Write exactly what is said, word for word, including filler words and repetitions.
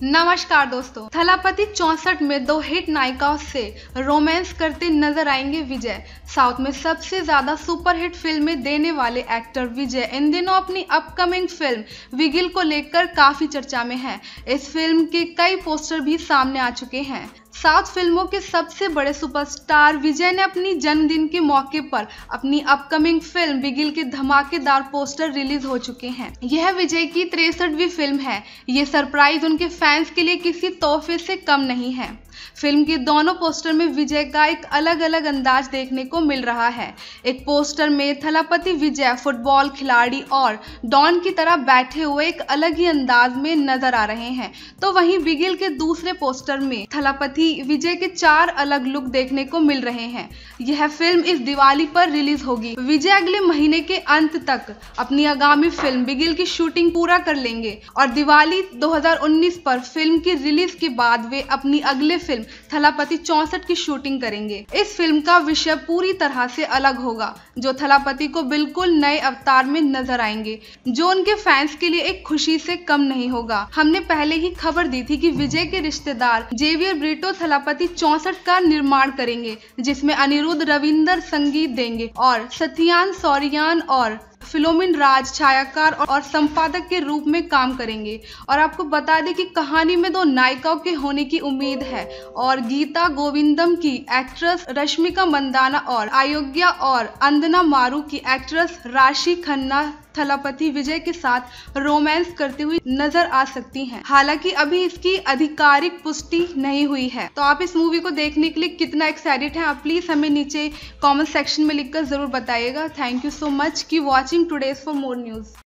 नमस्कार दोस्तों, थलापति चौसठ में दो हिट नायिकाओं से रोमांस करते नजर आएंगे विजय। साउथ में सबसे ज्यादा सुपरहिट फिल्में देने वाले एक्टर विजय इन दिनों अपनी अपकमिंग फिल्म बिगिल को लेकर काफी चर्चा में हैं। इस फिल्म के कई पोस्टर भी सामने आ चुके हैं। साउथ फिल्मों के सबसे बड़े सुपरस्टार विजय ने अपनी जन्मदिन के मौके पर अपनी अपकमिंग फिल्म बिगिल के धमाकेदार पोस्टर रिलीज हो चुके हैं। यह विजय की तिरसठवीं फिल्म है। ये सरप्राइज उनके फैंस के लिए किसी तोहफे से कम नहीं है। फिल्म के दोनों पोस्टर में विजय का एक अलग अलग अंदाज देखने को मिल रहा है। एक पोस्टर में थलापति विजय फुटबॉल खिलाड़ी और डॉन की तरह बैठे हुए एक अलग ही अंदाज में नजर आ रहे हैं, तो वहीं बिगिल के दूसरे पोस्टर में थलापति विजय के चार अलग लुक देखने को मिल रहे हैं। यह फिल्म इस दिवाली पर रिलीज होगी। विजय अगले महीने के अंत तक अपनी आगामी फिल्म बिगिल की शूटिंग पूरा कर लेंगे और दिवाली दो हज़ार उन्नीस पर फिल्म की रिलीज के बाद वे अपनी अगले फिल्म थलापति चौसठ की शूटिंग करेंगे। इस फिल्म का विषय पूरी तरह से अलग होगा, जो थलापति को बिल्कुल नए अवतार में नजर आएंगे, जो उनके फैंस के लिए एक खुशी से कम नहीं होगा। हमने पहले ही खबर दी थी कि विजय के रिश्तेदार जेवियर ब्रिटो थलापति चौसठ का निर्माण करेंगे, जिसमें अनिरुद्ध रविंदर संगीत देंगे और सत्यान सौरियान और फिलोमिन राज छायाकार और संपादक के रूप में काम करेंगे। और आपको बता दें कि कहानी में दो नायिकाओं के होने की उम्मीद है और गीता गोविंदम की एक्ट्रेस रश्मिका मंदाना और अयोग्या और अंदना मारू की एक्ट्रेस राशि खन्ना थलापति विजय के साथ रोमांस करती हुई नजर आ सकती हैं। हालांकि अभी इसकी आधिकारिक पुष्टि नहीं हुई है। तो आप इस मूवी को देखने के लिए कितना एक्साइटेड हैं, आप प्लीज हमें नीचे कमेंट सेक्शन में लिखकर जरूर बताइएगा। थैंक यू सो मच की watching today's for more news.